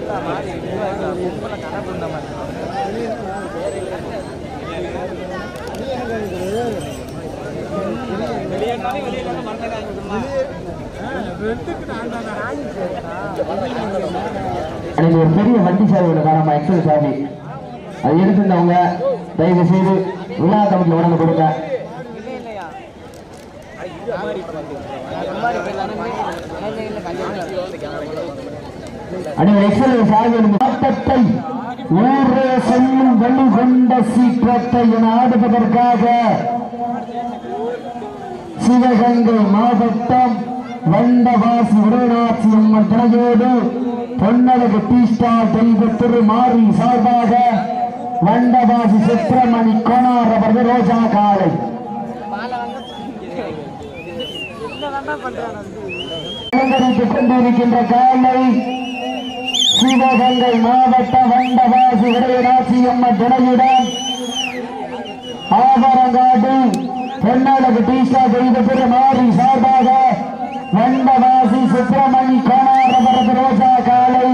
ஒரு பெரிய வண்டி சாவி காரணமா எக்ஸல் சாவி அது எடுத்துருந்தவங்க தயவு செய்து விழா கமிட்டியில் உடனே கொடுங்க. மாற்றத்தை ஊரே செல்லும் வழி கொண்ட சீற்றத்தை என ஆடுவதற்காக சிவகங்கை மாவட்டம் வண்டவாசி உடனாட்சி அம்மன் துணையோடு பொன்னழகு டீஸ்டா தெய்வ திருமாரி சார்பாக வண்டவாசி சுப்பிரமணி கோனார் அவர்கள் ரோஜா காலை அலங்கரித்துக் கொண்டிருக்கின்ற காலை சிவகங்கை மாவட்ட வண்டவாசி உடையராட்சி அம்மன் துணையுடன் ஆவரங்காடு பொன்னழகு டீஸ்டா தெய்வ திருமாரி சார்பாக வண்டவாசி சுப்பிரமணி கோனார் அவரது ரோஜா காலை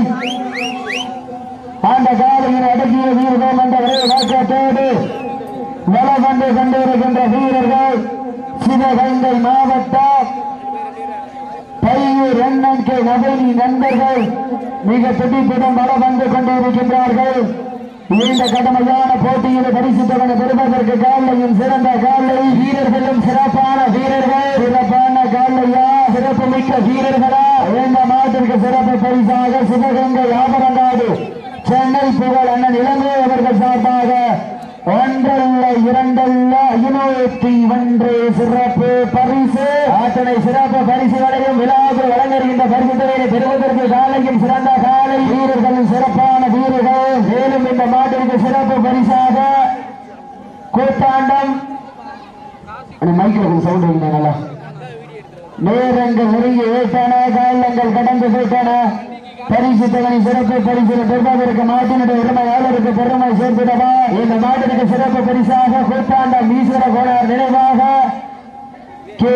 அந்த காலையில் அடக்கிய வீரர்கள் என்ற ஒரே வாக்கத்தோடு வளம் வந்து கொண்டிருக்கின்ற வீரர்கள் சிவகங்கை மாவட்டம் பையூர் எண்ணன்கே நபரி நண்பர்கள் மிக துடிப்புடன் வளம் வந்து கொண்டிருக்கின்றார்கள். இந்த கடுமையான போட்டியில் பரிசுத்தவனை பெறுவதற்கு காலையும் சிறந்த காலை வீரர்களும் சிறப்பான வீரர்கள் சிறப்பான காலையா சிறப்பு மிக்க வீரர்களா இந்த மாட்டிற்கு சிறப்பு பரிசாக சிவகங்கை ஆபரங்காடு சென்னை புகழ் அண்ணன் இளங்கோ அவர்கள் சார்பாக ஒன்றல்ல இரண்டல்ல 501 சிறப்பு பரிசு அத்தனை சிறப்பு பரிசுகளையும் விழாவில் வழங்குகின்ற பரிசுகளை பெறுவதற்கு காலையும் சிறந்த காலை வீரர்களின் சிறப்பான வீரர்கள் மேலும் இந்த மாட்டிற்கு சிறப்பு பரிசாக கூத்தாண்டம் மைக்கில் சவுண்ட் வைக்கிறேன் நல்லா நேரங்கள் நெருங்கி வைத்தன காலங்கள் கடந்து போயிட்டன பரிசு தகனை சிறப்பு பரிசில் பெறுவதற்கு மாட்டினுடைய உரிமையாளருக்கு பெருமை சேர்த்திடவா இந்த மாட்டிற்கு சிறப்பு பரிசாக கூத்தாண்டம் ஈஸ்வர கோளார் நினைவாக கே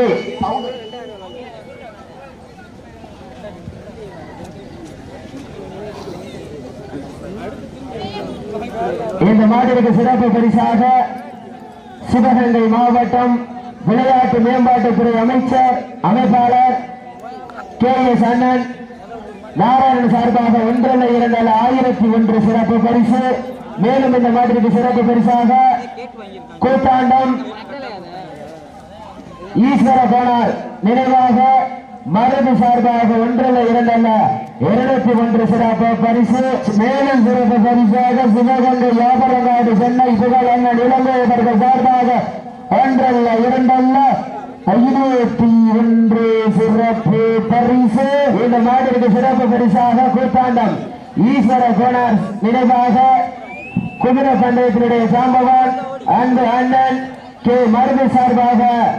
இந்த மாட்டிற்கு சிறப்பு பரிசாக சிவகங்கை மாவட்டம் விளையாட்டு மேம்பாட்டுத்துறை அமைச்சர் அமைப்பாளர் கே எஸ் அண்ணன் நாராயணன் சார்பாக 1-2-1001 சிறப்பு பரிசு. மேலும் இந்த மாட்டிற்கு சிறப்பு பரிசாக கூத்தாண்டம் ஈஸ்வர கோனார் நினைவாக மருது சார்பாக 1-2-201 சிறப்பு பரிசு. மேலும் சிறப்பு பரிசாக சிவகங்கை ஆபரங்காடு சென்னை புகழ் அண்ணன் இளங்கோ அவர்கள் சார்பாக 1-2-501 சிறப்பு பரிசு. இந்த மாட்டிற்கு சிறப்பு பரிசாக கூத்தாண்டம் ஈஸ்வர கோனார் நினைவாக குதிரை பந்தயத்தினுடைய சாம்பவான் அன்பு அண்ணன் கே மருது சார்பாக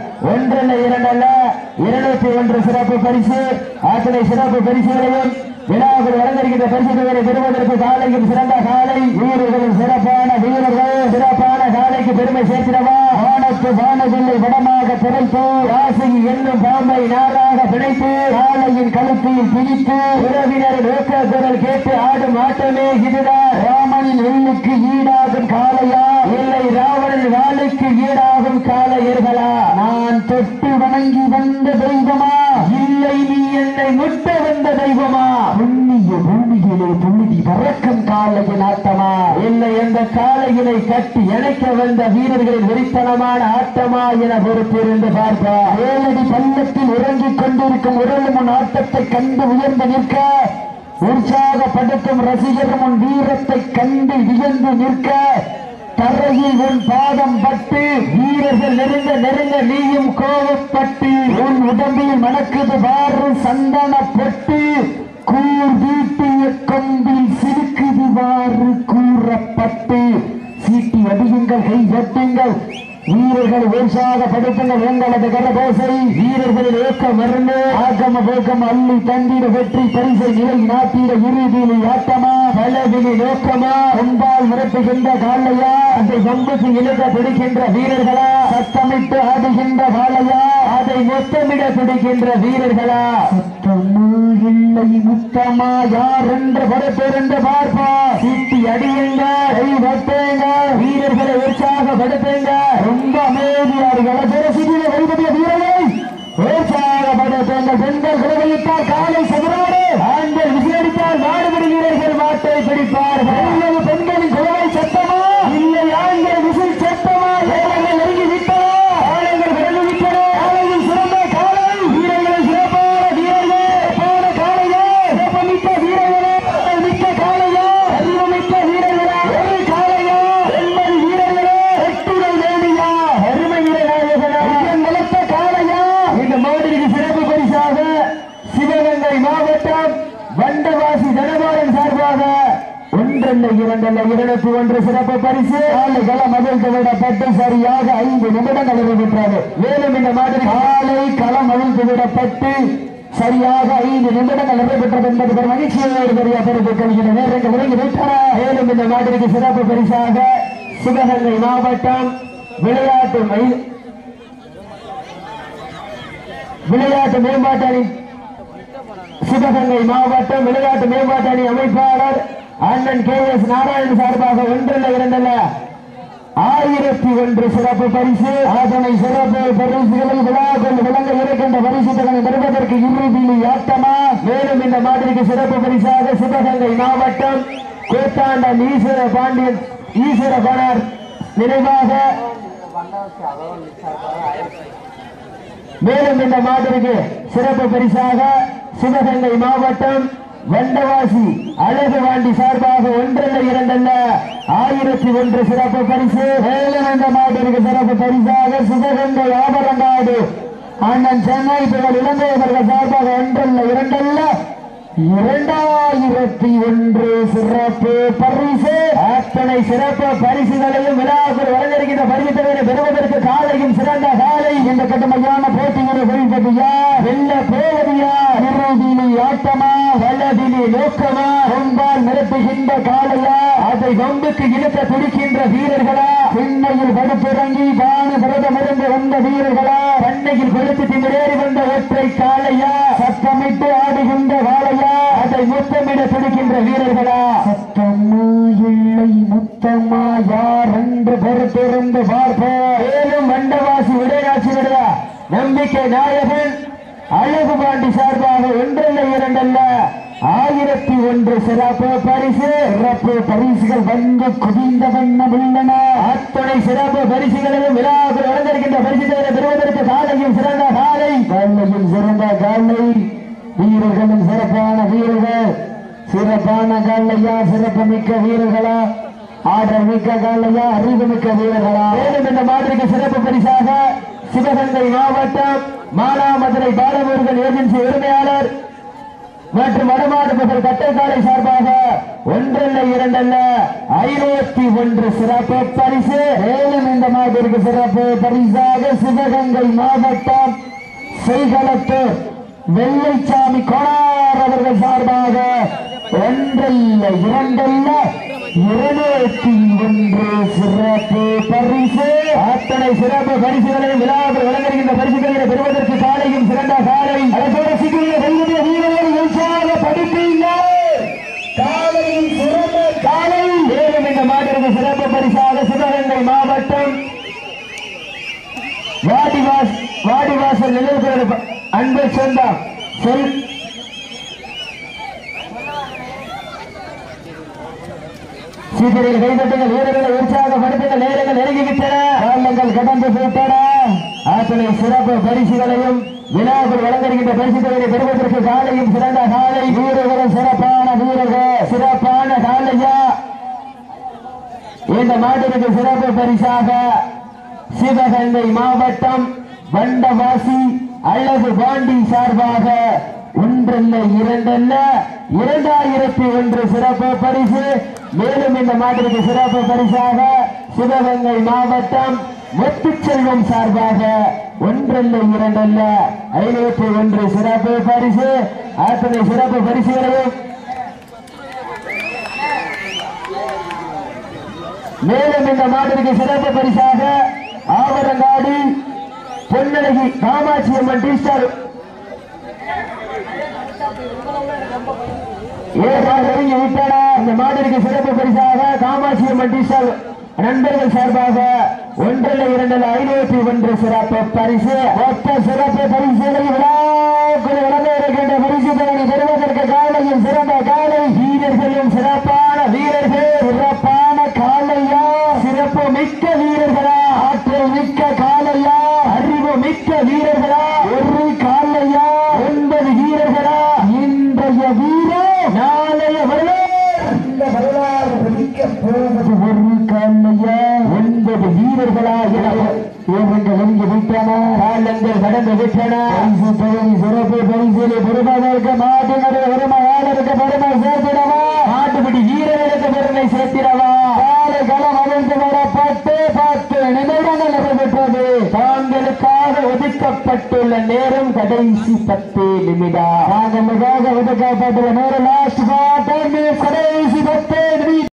1-2-201 சிறப்பு பரிசு. அத்தனை சிறப்பு பரிசுகளையும் விழாவில் வழங்கியிருக்கின்ற பரிசுகளை பெறுவதற்கு காலையும் சிறந்த காலை வீரர்களின் சிறப்பான வீரர்கள் சிறப்பான காலைக்கு பெருமை சேர்த்திடவா வானத்து வானவில்லை வடமாக திரைத்து ராசி என்னும் பாம்பை நாராக பிணைத்து காலையின் கழுத்தில் பிடித்து உறவினர் நோக்க குரல் கேட்டு ஆடும் ஆட்டமே இதுதான். ராமனின் வெள்ளுக்கு ஈடாகும் காலையா இல்லை ராவணன் வாளுக்கு ஈடாகும் காலையர்களா? நான் தொட்டு வணங்கி வந்த தெய்வமா இல்லை நீ என்னை முட்ட வந்த தெய்வமா? புண்ணிய பூமியிலே புழுதி பறக்கும் காலையின் ஆட்டமா இல்லை எந்த காலையினை கட்டி இணைக்க வந்த வீரர்களின் வெறித்தனமான ஆட்டமா என பொறுப்பிருந்து பார்ப்பார். 7 அடி பள்ளத்தில் உறங்கிக் கொண்டிருக்கும் உடல் முன் ஆட்டத்தை கண்டு உயர்ந்து நிற்க உற்சாகப்படுத்தும் ரசிகர் முன் வீரத்தை கண்டு வியந்து நிற்க தரையில் உன் பாதம் பட்டு வீரர்கள் நெருங்க நீயும் கோவப்பட்டு உன் உடம்பில் மணக்குது பாரு சந்தன பொட்டு கூர் வீட்டிய கொம்பில் சிறுக்குது வாறு கூறப்பட்டு சீட்டி அடியுங்கள் கை தட்டுங்கள் வீரர்கள் உற்சாகப்படுத்துங்கள் எங்களது கரபோசை வீரர்களின் ஏக்கம் மருந்து ஆகம போக்கம் அள்ளி தந்திட வெற்றி பரிசை நிலை நாட்டிட இறுதியில் ஆட்டமா பலவினி நோக்கமா கொம்பால் மிரட்டுகின்ற காலையா அதை வம்புக்கு இழுக்க பிடிக்கின்ற வீரர்களா சத்தமிட்டு ஆடுகின்ற காலையா அதை மொத்தமிட பிடிக்கின்ற வீரர்களா சத்தமிட இல்லை முத்தமா யார் என்ற படப்பேரென்று பார்ப்பா. சீட்டி அடியுங்க, கை வைப்பேங்க, வீரர்களை உற்சாகப்படுத்துங்க. ரொம்ப அமைதியார்கள் சிறிய வைபடிய வீரர்களை உற்சாகப்படுத்துங்க. பெண்கள் குலவையிட்டால் காலை சதுரோடு, ஆண்கள் விசிலடித்தால் மாடுபடி வீரர்கள் மாட்டை பிடிப்பார்கள். பெண்களின் குலவை சத்தமா இல்லை ஆண்கள் விசில் சத்தமா? ஏழைகள் நெருங்கி விட்டன, ஆணைகள் கடந்து விட்டன. காலையில் சிறந்த காலை வீரர்களை சிறப்பான வீரர்கள், சிறப்பான காலையா, சிறப்புமிக்க வீரர்களே, மிக்க காலையா, அறிவுமிக்க வீரர்களா, ஒரு காலையா, எண்பது வீரர்களே, எட்டுடை வேண்டியா, அருமை வீரநாயகனா, நலத்த காலையா. இந்த மாடிக்கு சிறப்பு பரிசாக சிவகங்கை மாவட்டம் வண்டவாசி தனபாலன் சார்பாக ஒன்றல்ல இரண்டல்ல 201 சிறப்பு பரிசு. காலை களம் அவிழ்த்து விடப்பட்டு சரியாக 5 நிமிடங்கள் நிறைவேற்றது. மேலும் இந்த மாதிரி காலை களம் அவிழ்த்து விடப்பட்டு சரியாக 5 நிமிடங்கள் நிறைவேற்றது என்பது ஒரு மகிழ்ச்சியோடு பெரிய பெருமை கொள்கிற நேரங்கள் விளங்கி விட்டன. மேலும் இந்த மாதிரிக்கு சிறப்பு பரிசாக சிவகங்கை மாவட்டம் விளையாட்டு மேம்பாட்டு அணி சிவகங்கை மாவட்டம் விளையாட்டு மேம்பாட்டு அணி அமைப்பாளர் அண்ணன் KS நாராயணன் சார்பாக ஒன்றல்ல இரண்டல்ல 1001 சிறப்பு பரிசு. அதனை சிறப்பு பரிசுகளை விழாக்கள் விளங்க இருக்கின்ற பரிசுகளை பெறுவதற்கு இறுதியில் ஆட்டமா. மேலும் இந்த மாதிரிக்கு சிறப்பு பரிசாக சிவகங்கை மாவட்டம் கோத்தாண்டன் ஈஸ்வர பாண்டியன் நினைவாக மேலும் இந்த மாதிரிக்கு சிறப்பு பரிசாக சிவகங்கை மாவட்டம் வண்டவாசி அழகுவாண்டி சார்பாக ஒன்றல்ல இரண்டல்ல 1001 சிறப்பு பரிசு. மேலும் இந்த மாதிரிக்கு சிறப்பு பரிசாக சிவகங்கை ஆபரங்காடு அண்ணன் சென்னை புகழ் இளங்கையவர்கள் சார்பாக ஒன்றல்ல இரண்டல்ல 2001 சிறப்பு பரிசு. அத்தனை சிறப்பு பரிசுகளையும் விழாக்கள் வழங்கியிருக்கின்ற பரிசுகளை பெறுவதற்கு காலையும் சிறந்த காலை இந்த கடுமையான போட்டிகளை வெளிப்பதியா வெல்ல போவதியா இறுதியிலே ஆட்டமா வல்லதிலே நோக்கமா கொம்பால் நிரப்புகின்ற காலையா அதை வம்புக்கு இழுக்க துடிக்கின்ற வீரர்களா சென்னையில் படுத்திறங்கி பானு பிரதமிருந்து வந்த வீரர்களா பண்ணையில் கொளுத்து திமிரேறி வந்த ஒற்றை காலையா சத்தமிட்டு ஆடுகின்ற வாழையா அதை முத்தமிட துடிக்கின்ற வீரர்களா சத்தமா இல்லை முத்தமா யார் என்று பொறுத்திருந்து பார்ப்போம். மேலும் வண்டவாசி விடையாட்சியுடைய நம்பிக்கை நாயகன் அழகுபாண்டி சார்பாக ஒன்றல்ல இரண்டல்ல 1001 சிறப்பு பரிசு. சிறப்பு பரிசுகள் வந்து குவிந்த வண்ணம் உள்ளன. அத்தனை சிறப்பு பரிசுகளையும் விழாக்கள் வழங்கியிருக்கின்ற பரிசுகளை பெறுவதற்கு காலையும் சிறந்த காலை காலையும் சிறந்த காலை வீரர்களும் சிறப்பான வீரர்கள் சிறப்பான காலையா சிறப்பு மிக்க வீரர்களா ஆற்றல் மிக்க காலையா அறிவு மிக்க வீரர்களா. மேலும் இந்த மாதிரிக்கு சிறப்பு பரிசாக சிவகங்கை மாவட்டம் மானாமதுரை பாலமுருகன் ஏஜென்சி உரிமையாளர் மற்றும் வடமாடு மக்கள் கட்டைக்காலை சார்பாக ஒன்றல்ல இரண்டல்ல 501 சிறப்பு பரிசு. மேலும் இந்த மாதிரிக்கு சிறப்பு பரிசாக சிவகங்கை மாவட்டம் செய்களத்தூர் வெள்ளைச்சாமி கோணார் அவர்கள் சார்பாக ஒன்றல்ல இரண்டல்ல 201 சிறப்பு பரிசு. அத்தனை சிறப்பு பரிசுகளை விழாவில் வழங்குகின்ற பரிசுகளை பெறுவதற்கு காலையும் சிறந்த காலை அதோட சிறிய வெள்ளுடைய வீரர்களை உற்சாக படிப்பீங்க காலையும் சிறந்த காலை. மேலும் இந்த மாட்டிற்கு சிறப்பு பரிசாக சிவகங்கை மாவட்டம் வாடிவாசல் நிலையத்தில் அன்பை சொந்தம் சீக்கிரம் கைதட்டுங்கள் வீரர்களை உற்சாகப்படுத்துங்கள். நேரங்கள் நெருங்கிவிட்டன, காலங்கள் கடந்து போயிட்டன. அத்தனை சிறப்பு பரிசுகளையும் விழாவில் வழங்குகின்ற பரிசுகளை பெறுவதற்கு காலையும் சிறந்த காலை வீரர்களும் சிறப்பான வீரர்கள் சிறப்பான காலையா. இந்த மாட்டிற்கு சிறப்பு பரிசாக சிவகங்கை மாவட்டம் வண்டவாசி அழகு பாண்டி சார்பாக ஒன்றல்ல இரண்டல்ல 2001 சிறப்பு பரிசு. மேலும் இந்த மாட்டிற்கு சிறப்பு பரிசாக சிவகங்கை மாவட்டம் முத்துச்செல்வம் சார்பாக ஒன்றல்ல இரண்டல்ல 501 சிறப்பு பரிசு. அத்தனை சிறப்பு பரிசுகளையும் மேலும் இந்த மாட்டிற்கு சிறப்பு பரிசாக ஆவரங்காடு பொன்னழகி காமாட்சி அம்மன் டீஸ்டர் நெருங்கி விட்டன. இந்த மாட்டிற்கு சிறப்பு பரிசாக காமாட்சியம்மன் டீசல் நண்பர்கள் சார்பாக 1-2-501 சிறப்பு பரிசு. மொத்த சிறப்பு பரிசுகளை வழங்க இருக்கின்ற பரிசு தொகையை பெறுவதற்கு காலையும் சிறந்த காலை வீரர்களும் சிறப்பான வீரர்கள் சிறப்பான காலையா சிறப்பு மிக்க வீரர்களா ஆற்றல் மிக்க காலையா அறிவு மிக்க வீரர்களா ஒரு காலையா 9 வீரர்களா இன்றைய வீரர் நாளைய வரலாறு மிக்க போவது ஒரு காலையா 9 வீரர்களா என நெருங்கி விட்டன. காலங்கள் கடந்து விட்டன. சிறப்பு பரிசிலை பெறுவதற்கு மாட்டினுடைய உரிமையாளருக்கு பெருமை சேர்த்திடவா மாட்டுப்படி வீரர்களுக்கு பெருமை சேர்த்திடவா காலை களம் அமைந்து வரப்பட்டு 10 நிமிடங்கள் நடைபெற்றது. தாங்களுக்காக ஒதுக்கப்பட்டுள்ள நேரம் கடைசி 10 நிமிடம். தாங்களுக்காக ஒதுக்கப்பட்டுள்ள நேரம் லாஸ்ட் கடைசி 10 நிமிடம்.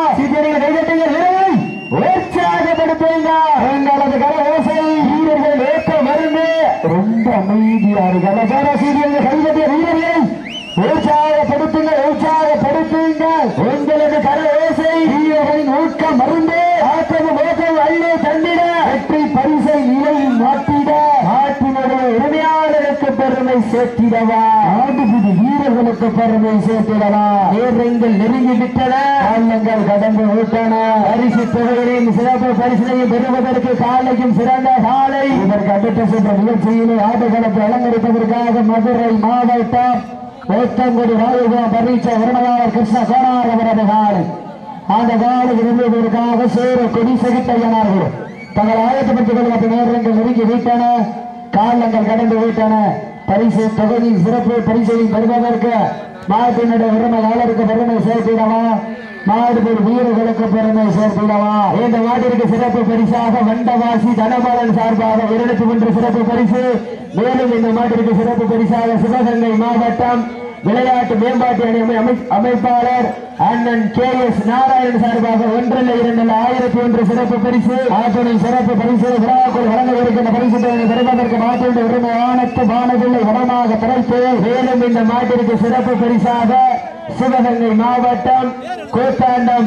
உற்சாகப்படுத்துங்கள் வீரர்கள் ஏற்ற மருந்து ரொம்ப அமைதியார்கள் கைதட்டிய வீரர்களை உற்சாகப்படுத்துங்கள் உற்சாகப்படுத்துங்கள் உங்களது கரவேசை வீரர்களின் ஊக்கம் மருந்து ஆற்றமும் ஓக்கம் அள்ளி தந்திட வெற்றி பரிசை நிலையில் மாற்றிட நாட்டினுடைய உரிமையாளருக்கு பெருமை சேர்த்திடவா ஆண்டுபுதி வீரர்களுக்கு பெருமை சேர்த்திடவா நேரங்கள் நெருங்கி விட்டன. காலங்கள் கடந்து விட்டன. பரிசு தொகைகளையும் சிறப்பு பரிசினையும் பெறுவதற்கு காலையும் சிறந்த காலை இதற்கு அடுத்த சென்ற நிகழ்ச்சியிலே ஆடுகளத்தை அலங்கரிப்பதற்காக மதுரை மாவட்டம் ஓத்தங்குடி ராயுகம் பரீட்சை உரிமையாளர் கிருஷ்ண கோனார் அவரது காலை அந்த காலை விரும்புவதற்காக சேர கொடி சகித்தனர் தங்கள் ஆயத்தப்பட்டுக் கொள்ளும் நேரங்கள் நெருங்கி விட்டன. காலங்கள் கடந்து விட்டன. பரிசு தொகையின் சிறப்பு பரிசையும் பெறுவதற்கு மாட்டினுடைய உரிமையாளருக்கு பெருமை சேர்த்திடவா மாடுபடி வீரர்களுக்கு பெருமை சேர்த்திடவா. இந்த மாட்டிற்கு சிறப்பு பரிசாக வண்டவாசி தனபாலன் சார்பாக 201 சிறப்பு பரிசு. மேலும் இந்த மாட்டிற்கு சிறப்பு பரிசாக சிவகங்கை மாவட்டம் விளையாட்டு மேம்பாட்டு அணி அமைப்பாளர் அண்ணன் KS நாராயணன் சார்பாக 1-2-1001 சிறப்பு பரிசு. ஆற்றலின் சிறப்பு பரிசு விழாக்குள் வழங்கவிருக்கின்ற பரிசு பெறுவதற்கு மாட்டினுடைய உரிமை ஆனத்து வானவில்லை வனமாக படைத்து மேலும் இந்த மாட்டிற்கு சிறப்பு பரிசாக சிவகங்கை மாவட்டம் கோத்தாண்டம்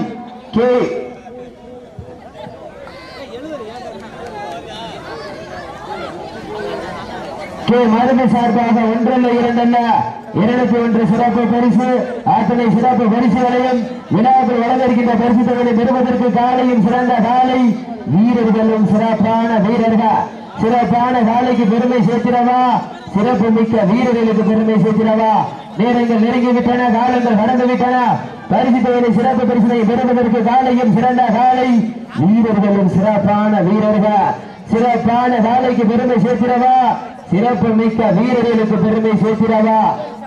கே மருது சார்பாக 1-2-201 சிறப்பு பரிசு. ஆற்றலை சிறப்பு பரிசுகளையும் விழாக்கள் வழங்கியிருக்கின்ற பரிசு தொகையை பெறுவதற்கு காலையும் சிறந்த காலை வீரர்களும் சிறப்பான வீரர்கள் சிறப்பான காலைக்கு பெருமை சேர்த்திடவா சிறப்பு மிக்க வீரர்களுக்கு பெருமை சேர்த்திடவா. நேரங்கள் நெருங்கி விட்டன. காலங்கள் கடந்து விட்டன. பரிசு தொகையை சிறப்பு பரிசினை பெறுவதற்கு காலையும் சிறந்த காலை வீரர்களும் சிறப்பான வீரர்கள் சிறப்பான காலைக்கு பெருமை சேர்த்திடவா சிறப்பு மிக்க வீரர்களுக்கு பெருமை சேர்த்திடவா.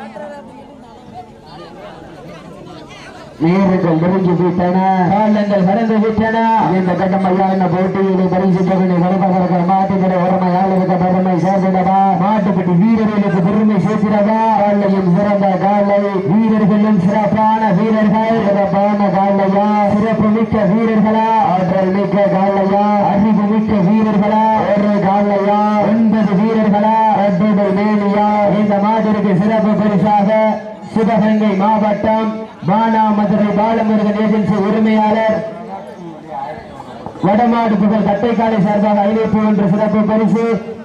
நேரங்கள் நெருங்கி விட்டன. காலங்கள் கடந்து விட்டன. இந்த கட்டமையான போட்டியிலே பரிசு தொகையை வருவதற்கு மாட்டுக்கிற உரிமையாளருக்கு பெருமை சேர்த்திடவா மாட்டுப்பட்டி வீரர்களுக்கு பெருமை சேர்த்திடவா. காலையும் சிறந்த காலை வீரர்களும் சிறப்பான வீரர்கள் சிறப்பான காலையா சிறப்பு மிக்க வீரர்களா ஆற்றல் மிக்க காலையா அறிவு மிக்க வீரர்களா ஒரு காலையா 9 வீரர்களா 2 மேலியா. இந்த மாட்டிற்கு சிறப்பு பரிசாக சிவகங்கை மாவட்டம் மானாமதுரை பாலமுருகன் ஏஜென்சி உரிமையாளர் வடமாடு புகழ் கட்டைக்காலை சார்பாக 501 சிறப்பு பரிசு.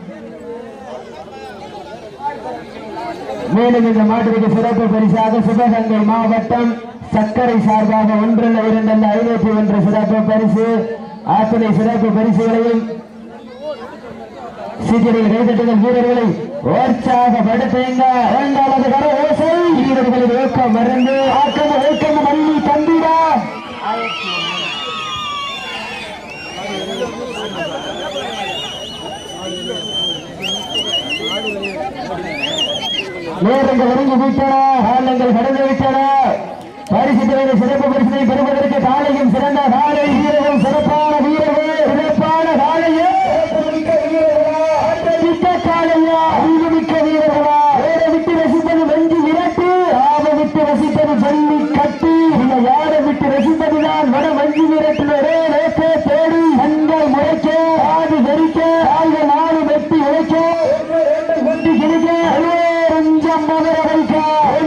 மேலும் இந்த மாட்டிற்கு சிறப்பு பரிசாக சிவகங்கை மாவட்டம் சக்கரை சார்பாக 1-2-501 சிறப்பு பரிசு. ஆத்தனை சிறப்பு பரிசுகளையும் சீக்கிரம் கைதட்டுங்கள் வீரர்களை உற்சாகப்படுத்துங்க. இரண்டாவது கர ஓசை வீரர்களின் ஊக்கம் மருந்து ஆக்கம் ஊக்கம் மல்லி தந்திட நேரங்கள் நெருங்கி விட்டன. காலங்கள் கடந்து விட்டன. பரிசு தொகையை சிறப்பு பரிசினை பெறுவதற்கு காலையும் சிறந்த காலை வீரர்கள் சிறப்பான வீரர்கள் சிறப்பான காலையே காலையா அறிவுமிக்க வீரர்களா வேற விட்டு ரசிப்பது வெஞ்சி விரட்டு ஆவ விட்டு ரசிப்பது ஜல்லி கட்டி இந்த யாரை விட்டு ரசிப்பதுதான் வட வஞ்சி விரட்டு ஒரே நேற்றே தேடி கண்கள் முறைக்க காது வெறிக்க கால்கள் 4 வெட்டி உழைக்க கொண்டு கிழிக்க கொஞ்சம் மதுர வைக்க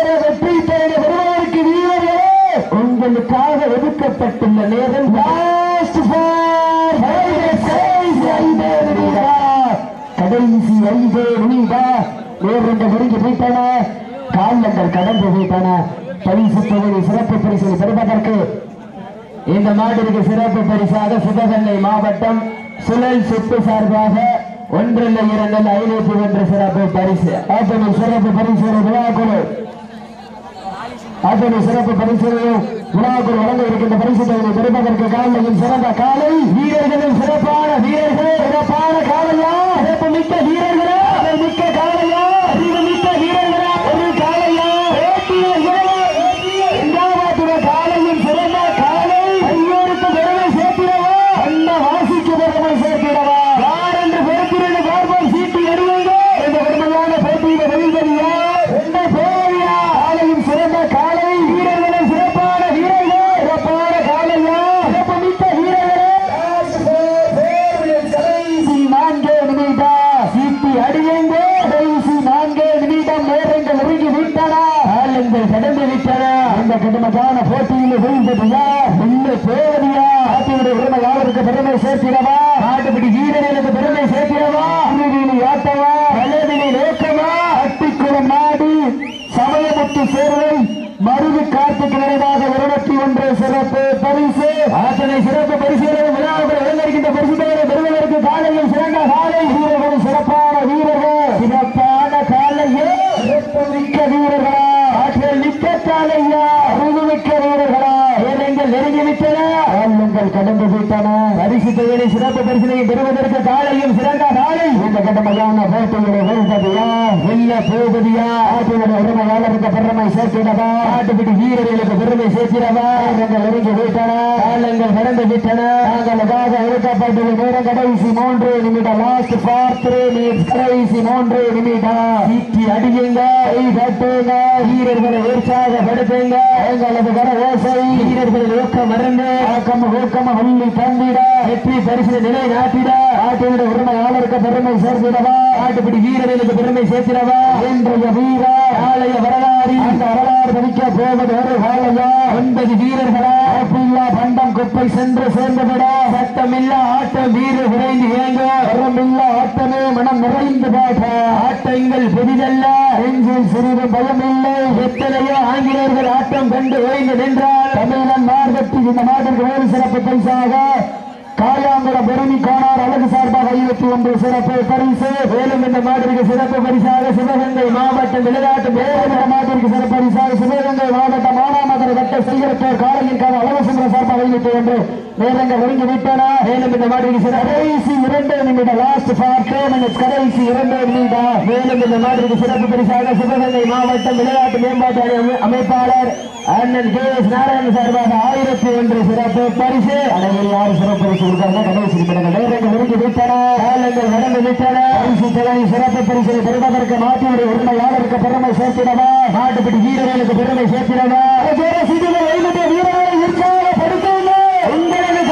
வெற்றி பெற வருவதற்கு வீரர்களே உங்களுக்காக ஒதுக்கப்பட்டுள்ள நேரம் கடைசி 5 நிமிடம் நேரங்கள் நெருங்கி போயிட்டன. காலங்கள் கடந்து போயிட்டன. பரிசு தொகுதி சிறப்பு பரிசை பெறுவதற்கு இந்த மாட்டிற்கு சிறப்பு பரிசாக சிவகங்கை மாவட்டம் சுழல் சுட்டு சார்பாக 1 2 501 சிறப்பு பரிசு அத்தனை சிறப்பு பரிசு விழாக்குழு வழங்க இருக்கின்ற பரிசு தொகுதி பெறுவதற்கு காலையில் சிறந்த காலை வீரர்களும் சிறப்பான வீரர்கள் சிறப்பான காலையா சிறப்பு மிக்க வீரர்களா மிக்க காலையா அறிவு மிக்க வீரர்களா ஒரு காலையா காலையில் சிறந்த காலை ஐயோருக்கு பெருமை சேர்த்திடவா அண்ண வாசிக்கு பெருமை சேர்த்திடவா யார் என்று பொறுத்திருந்து பார்ப்போம். சீட்டு எடுவீங்க இந்த பெருமையான போட்டியில வெளிவரியா என்ன போவியா காலையும் சிறந்த காலை வீரர்களும் சிறப்பான வீரர்கள் சிறப்பான காலையா சிறப்பு மிக்க வீரர்களே கடைசி 4 நிமிடம் சீட்டு அடியுங்க. கடைசி 4 நிமிடம் நேரங்கள் நெருங்கி விட்டன. காலங்கள் கடந்து விட்டன. இந்த கடுமையான போட்டியில் வீழ்ந்ததியா இல்லை போவதியா ஆட்டியுடைய உரிமையாளருக்கு பெருமை சேர்த்திடவா நாட்டுப்படி வீரர்களுக்கு பெருமை சேர்த்திடவா இறுதியில் ஆட்டவா வலதினை நோக்கமா அட்டிக்குளம் நாடு சமயமுத்து சேர்வை மருது கார்த்திக் நிறைவாக 201 சிறப்பு பரிசு அத்தனை சிறப்பு பரிசுகளும் விழாவுகள் இழந்திருக்கின்ற பரிசுகளை பெறுவதற்கு காலையில் சிறந்த காலை வீரர்கள் சிறப்பான வீரர்கள் சிறப்பான காலையே மிக்க வீரர்களா ஆற்றல் மிக்க காலையா அறிவுமிக்க வீரர்களா ஏழைகள் நெருங்கி விட்டன. காலங்கள் கடந்து விட்டன. பரிசு தொகையை சிறப்பு பரிசினை பெறுவதற்கு காலையும் சிறந்த காலை இந்த கடுமையான போட்டிகளை வெல்வதியா வெல்ல போவதியா ஆட்டினுடைய உரிமையாளருக்கு பெருமை சேர்த்திடவா நாட்டுப்படி வீரர்களுக்கு பெருமை சேர்த்திடவா எங்கள் நெருங்கி விட்டன. காலங்கள் கடந்து விட்டன. நாங்களுக்காக ஒதுக்கப்பட்டுள்ள நேரம் கடைசி 3 நிமிடம் லாஸ்ட் 3 minutes கடைசி 3 நிமிடம் சீட்டி அடியுங்க தட்டுங்க வீரர்களை உற்சாகப்படுத்துங்க எங்களது கர ஓசை வீரர்களை ஊக்கம் மறந்து ஊக்கம் வள்ளி தந்திட வெற்றி பரிசு நிலை நாட்டிட ஆட்டினுடைய உரிமையாளருக்கு பெருமை சேர்த்திடவா நாட்டுப்படி வீரர்களுக்கு பெருமை சேர்த்திடவா இன்றைய வீர ஆலய வரலாறு அந்த வரலாறு படிக்க போவது ஒரு காலையா 9 வீரர்களா பண்டம் குப்பை சென்று சேர்ந்துவிட சட்டமில்ல ஆட்டம் வீரர் விரைந்து ஏங்க வரமில்ல ஆட்டமே மனம் நிறைந்து பாட்ட ஆட்டங்கள் புதிதல்ல நெஞ்சில் சிறிது பயமில்லை எத்தனையோ ஆங்கிலேயர்கள் ஆட்டம் கண்டு ஓய்ந்து நின்றால் தமிழன் மார்கட்டி இந்த நாட்டிற்கு வேறு சிறப்பு பரிசாக காயாங்குளம் பெருமி காணார் அழகு சார்பாக 51 சிறப்பு பரிசு மேலும் இந்த மாட்டிற்கு சிறப்பு பரிசாக சிவகங்கை மாவட்டம் விளையாட்டு வேறு மாட்டிற்கு சிறப்பு பரிசாக சிவகங்கை மாவட்டம் மானாமதுரை வட்ட செய்கிறப்போர் காலையிற்கான அழகசுந்தர சார்பாக 51 நேரங்கள் ஒருங்கி விட்டன. மேலும் இந்த மாட்டிற்கு கடைசி 2 நிமிடம் லாஸ்ட் 4 minutes கடைசி 2 நிமிடம் மேலும் இந்த மாட்டிற்கு சிறப்பு பரிசாக சிவகங்கை மாவட்டம் விளையாட்டு மேம்பாட்டு அமைப்பாளர் அண்ணன் KS நாராயண சார்பாக 1001 சிறப்பு பரிசு அனைவரும் 6 சிறப்பு பரிசு கொடுத்தாங்க. கடைசி நேரங்கள் ஒருங்கி விட்டன. காலங்கள் நடந்து விட்டன. பரிசு தொகை சிறப்பு பரிசை பெறுவதற்கு நாட்டினுடைய உரிமையாளருக்கு பெருமை சேர்த்திடவா நாட்டுப்படி வீரர்களுக்கு பெருமை சேர்த்திடவா வீரர்களை உற்சாகப்படுத்துங்க. உங்களது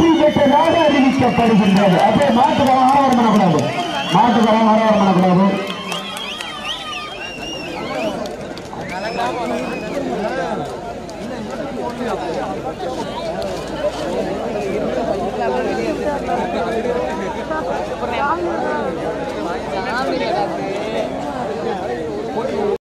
அறிவிக்கப்படுகின்றது. அப்போ மாட்டுக்காரன் ஆரவாரம் பண்ணக்கூடாது.